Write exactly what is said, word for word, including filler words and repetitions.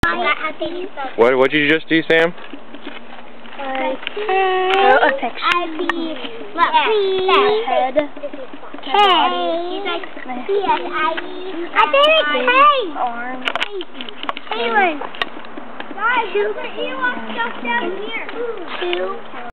What what did you just do, Sam? Like, oh, affection. I be, what, please? Head. Hey. He's like, yes, I I did it, hey. Arm. Hey, guys, look at you, I'm stuck down here. Two.